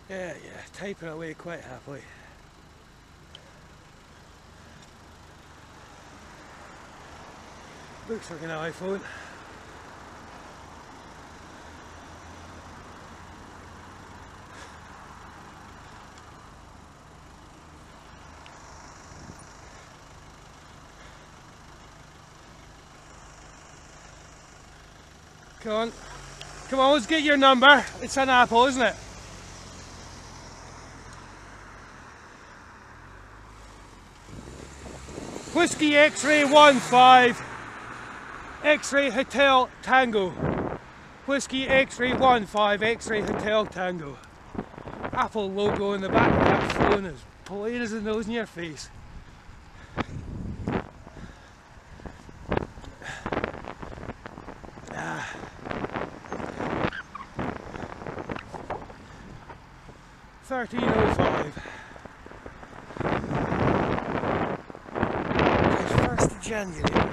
Yeah, typing away quite happily. Looks like an iPhone. Come on, let's get your number. It's an Apple, isn't it? Whiskey X-ray 15 X-ray Hotel Tango. Whiskey X-ray 15 X-ray Hotel Tango. Apple logo in the back of that phone is plain as the nose in your face. $13.05. 1st of January.